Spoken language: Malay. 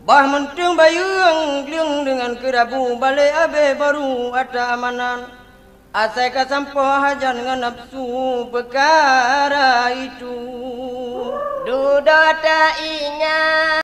Bah mentung bayung liung dengan kerabu balik abe baru ada amanan. Asai kasampo hajan dengan nafsu perkara itu. Duda tak ingat